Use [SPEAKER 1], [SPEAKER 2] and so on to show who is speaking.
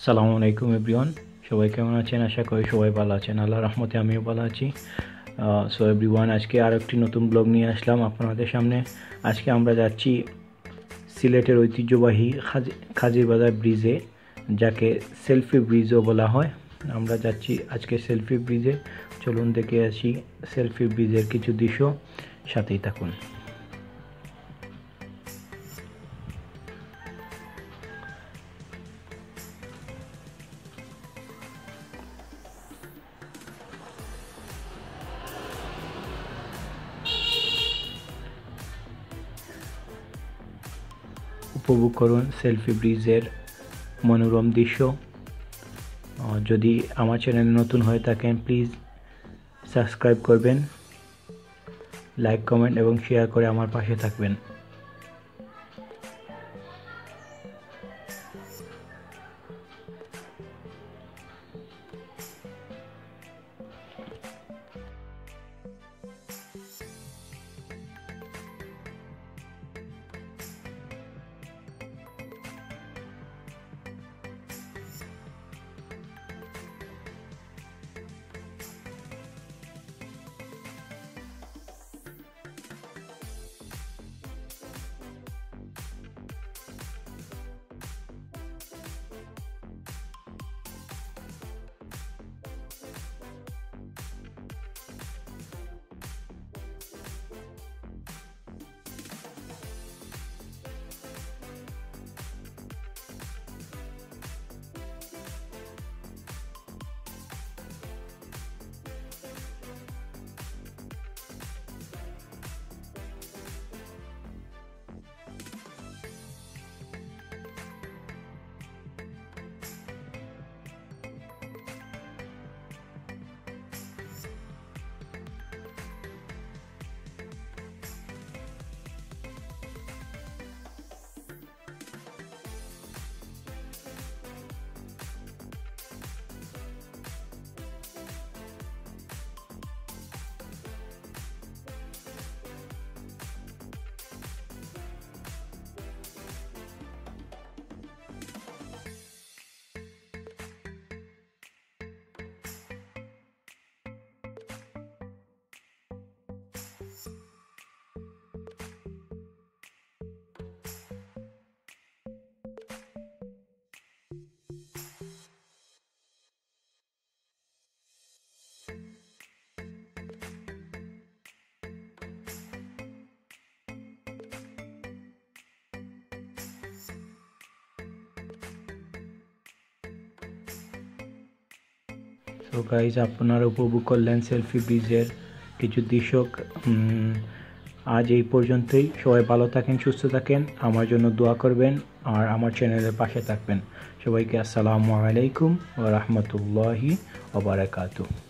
[SPEAKER 1] আসসালামু আলাইকুম এভরিওয়ান। সবাই কেমন আছেন? আশা করি সবাই ভালো আছেন। আল্লাহর রহমতে আমিও ভালো আছি। সো এভরিওয়ান, আজকে আর একটি নতুন ব্লগ নিয়ে আসলাম আপনাদের সামনে। আজকে আমরা যাচ্ছি সিলেটের ঐতিহ্যবাহী খাজিরবাজার ব্রিজে, যাকে সেলফি ব্রিজও বলা হয়। আমরা যাচ্ছি আজকে সেলফি ব্রিজে। চলুন দেখে আসি সেলফি ব্রিজের কিছু দৃশ্য, সাথেই থাকুন। উপভোগ করুন সেলফি ব্রিজের মনোরম দৃশ্য। যদি আমার চ্যানেলে নতুন হয়ে থাকেন প্লিজ সাবস্ক্রাইব করবেন, লাইক কমেন্ট এবং শেয়ার করে আমার পাশে থাকবেন। তো গাইজ, আপনারা উপভোগ করলেন সেলফি ব্রিজের কিছু দৃশ্য। আজ এই পর্যন্তই। সবাই ভালো থাকেন, সুস্থ থাকেন, আমার জন্য দোয়া করবেন আর আমার চ্যানেলের পাশে থাকবেন। সবাইকে আসসালামু আলাইকুম ওয়া রাহমাতুল্লাহি ওয়া বারাকাতুহু।